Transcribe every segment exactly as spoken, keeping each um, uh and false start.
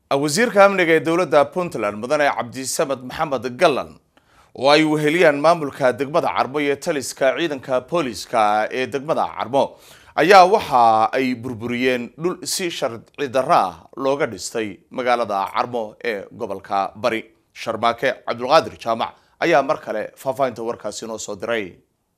wasiirka amniga ee dowladda Puntland mudane Cabdisamad Maxamed Gallan oo ay weheliyaan maamulka degmada Carmo iyo taliska ciidanka booliska ee degmada Carmo ayaa waxa ay burburiyeen dhul si sharci darro ah looga dhistay magaalada Carmo ee gobolka Bari. Sharmaake Cabdulqaadir Jaamac ayaa mar kale faafaynta warkaasi noo soo diray.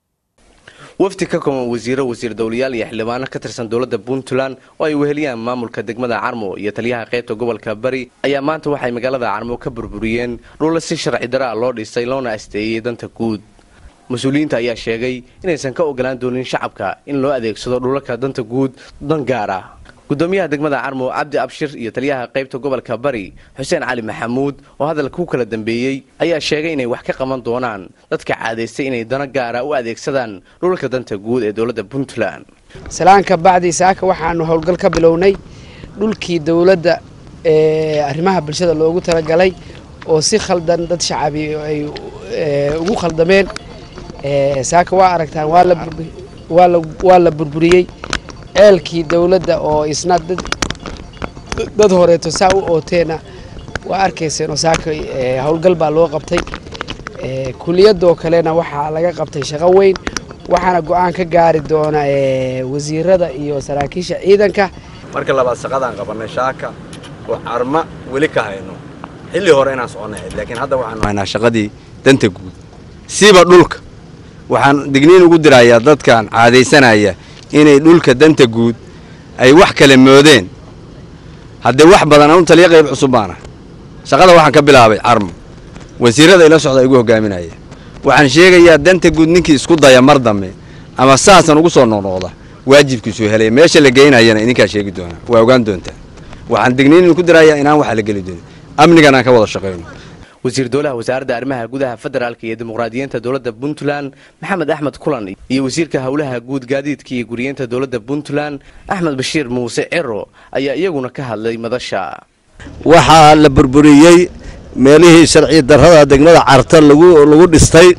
wafdi ka kooban wasiiro wasiir dawliyaal iyo xildhibaano ka tirsan dowladda Puntland oo ay weheliyaan maamulka degmada Carmo iyo taliyaha qaybta gobolka Bari ayaa maanta waxay magaalada Carmo ka burburiyeen dhul si sharci darro ah loo dhisay loona asteeyay danta guud. Mas'uuliyiinta ayaa sheegay inaysan ka ogolaan doonin shacabka in loo adeegsado dhulalka danta guud dan gaar ah. gudoomiyaha degmada Carmo Cabdi Abshir iyo taliyaha qaybta gobolka Bari Xuseen Cali Maxamuud oo hadalka ku kala dambeeyay ayaa sheegay inay wax ka qaban doonaan dadka caadaystay inay dana gaar ah u adeegsadaan dhulalka danta guud ee dowladda Puntland. salaanka bacdi saaka waxaanu howlgal ka bilownay dhulkii dowladda ee arrimaha bulshada loogu talagalay oo si khaldan dad shacabi ay ugu khaldameen ee saaka waa aragtaan waa la waa la waa la burburiyay eelkii dawladda oo isna dad dad horeeto saa u ooteena waa arkayseen oo saaka howlgal baa loo qabtay ee kuliyadoo kalena waxaa laga qabtay shaqo weyn waxaana go'aan ka gaari doona ee wasiirada iyo saraakiisha ciidanka marka labaad shaqadaan qabanay shaaka oo Carmo wali ka hayno xilli hore inaan soconay laakiin hadda waxaan haynaa shaqadii danta guud siiba dhulka waxaan digniin ugu dirayaa dadkan caadeysanaya inay dhulka danta guud ay wax kale moodeen hadda wax badan aan taliye qayb cusub baana shaqada waxaan ka bilaabay Carmo wasiirada ila socda igu hogaaminaya waxaan sheegayaa danta guud ninkii isku daya mar dambe ama saasan ugu soo noqnoqda waajibkiisu helay meesha la geynayana idinka sheegi doona waa ogaan doonta waxaan digniin ku dirayaa inaan wax la gali doono amnigana ka wada shaqeyno. wasiir dowlaha wasaaradda arrimaha gudaha federaalka iyo dimuqraadiyiinta dowladda Puntland Maxamed Axmed Kulan iyo wasiirka hawlaha guud gaadiidka iyo guriyada dowladda Puntland Axmed Bashiir Muuse Ciro ayaa iyaguna ka hadlay madasha. waxa la burburiyay meelihii sharci darrada degmada Carta lagu lagu dhistay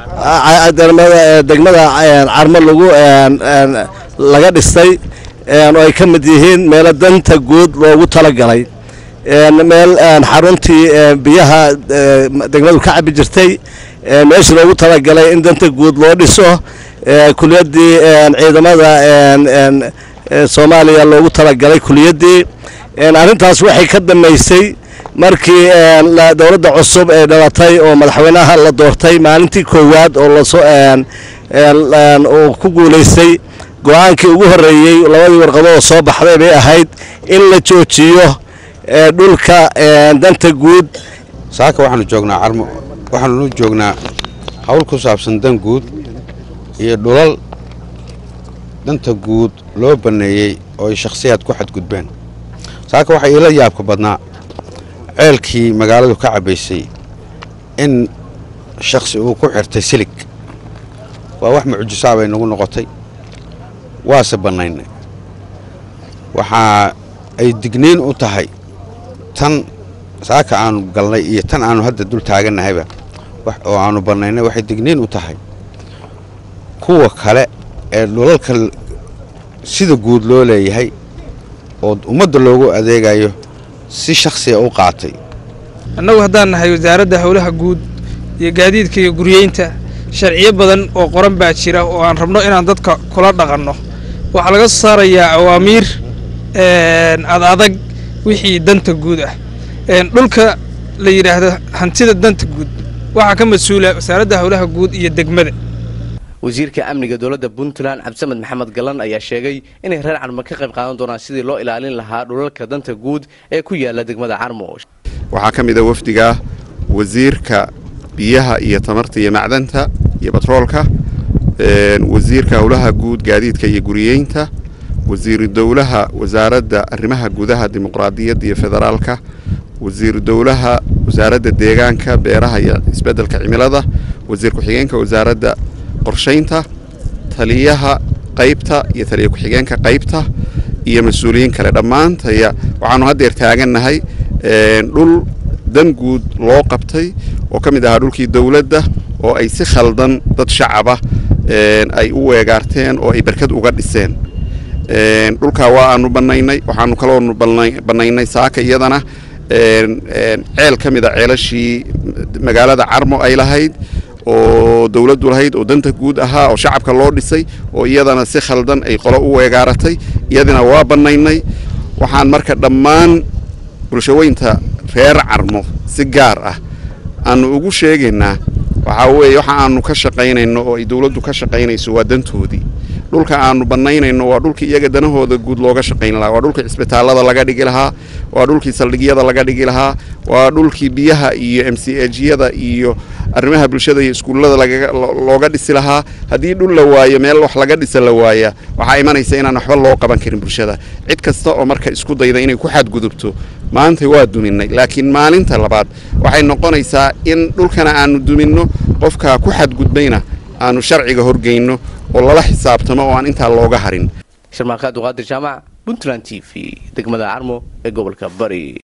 degmada degmada Carmo lagu laga dhistay oo ay ka mid yihiin meel danta guud loogu talagalay meel xaruntii biyaha degmadu ka cabi jirtay meesha loogu talagalay in danta guud loo dhiso kuliyadii ciidamada Soomaaliya loogu talagalay kuliyadii arintaas waxay ka dhameysay markii dowladda cusub ee dhalatay oo madaxweynaha la doortay maalintii koowaad oo la soo oo ku guuleystay go'aankii ugu horeeyay labadii warqadood oo soo baxday bay ahayd in la joojiyo dhulka danta guud. saaka waxaanu joognaa Carmo waxaanu joognaa hawl ku saabsan dan guud iyo dhulal danta guud loo baneeyay oo ay shakhsiyaad ku xadgudbeen. saaka waxa ila yaabka badnaa ceelkii magaaladu ka cabaysay in shakhsi uu ku xirtay silig waa wax mucjiso ah bay nagu noqotay waa sabanaynay waxa ay digniin u tahay tan saaka aanu galnay iyo tan aanu hadda dul taaganahayba wax oo aanu banaynay waxay digniin u tahay kuwa kale ee dhulalka sida guud loo leeyahay oo ummadda loogu adeegayo si shakhsi u qaatay. annagu haddaan nahay wasaaradda hawlaha guud iyo gaadiidka iyo guryeynta sharciyo badan oo qoran baa jira oo aan rabno inaan dadka kula dhaqanno waxa laga soo saarayaa awaamiir een ad adag wixii danta guud ah een dhulka la yiraahdo hantida danta guud waxa ka mas'uula wasaaradda hawlaha guud iyo degmada. wasiirka amniga dowladda Puntland Cabdisamad Maxamed Gallan ayaa sheegay inay reer Carmo ka qayb qaadan doonaan sidii loo ilaalin lahaa dhulalka danta guud ee ku yaala degmada Carmo. waxaa ka mid ah wafdiga wasiirka biyaha iyo tamarta iyo macdanta iyo batroolka een wasiirka hawlaha guud gaadiidka iyo guriyeynta wasiir dowlaha wasaaradda arrimaha gudaha dimuqraadiyadda iyo federaalka wasiir dowlaha wasaaradda deegaanka beeraha iyo isbeddelka cimilada wasiir ku xigeenka wasaaradda qorsheynta taliyaha qaybta iyo taliye ku xigeenka qaybta iyo mas'uuliyiin kale dhammaantaya waxaanu haddeer taaganahay een dhul dan guud loo qabtay oo ka mid ah dhulkii dawladda oo ay si khaldan dad shacaba een ay u weegaarteen oo ay barkad uga dhiseen een dhulka waa aanu banaynay waxaanu kala banaynay saaka iyadana ceel ka mid a ceelashii magaalada Carmo ay lahayd oo dawladdu lahayd oo danta guud ahaa oo shacabka loo dhisay oo iyadana si khaldan ay qolo u weegaaratay iyadana waa banaynay waxaan marka dhammaan bulshaweynta reer Carmo si gaar ah aanu ugu sheegaynaa waxa weeye waxa aanu ka shaqaynayno oo ay dawladdu ka shaqaynayso waa dantoodii dhulka aanu banaynayno waa dhulkii iyaga danahooda guud looga shaqayn lahaa waa dhulkii isbitaalada laga dhigi lahaa waa dhulkii saldhigyada laga dhigi lahaa waa dhulkii biyaha iyo M C H-yada iyo arrimaha bulshada iyo iskuulada laga looga dhisi lahaa hadii dhul la waayo meel wax laga dhisa la waaya waxa imanaysa inaan waxba loo qaban karin bulshada cid kasta oo marka isku dayda inay ku xad gudubto maanta waa duminay laakiin maalinta labaad waxay noqonaysaa in dhulkana aanu duminno qofka ku xad gudbayna aanu sharciga horgeyno oo lala xisaabtamo oo aan inta looga harin Sharmaaqad Qaadir Jaamac Puntland T V degmada Carmo ee gobolka Bari.